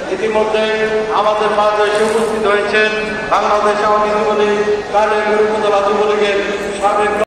ইতিমধ্যে আমাদের মাঝে এসে উপস্থিত হয়েছেন বাংলাদেশ আওয়ামী লীগ কালের যুবলীগের সাবেক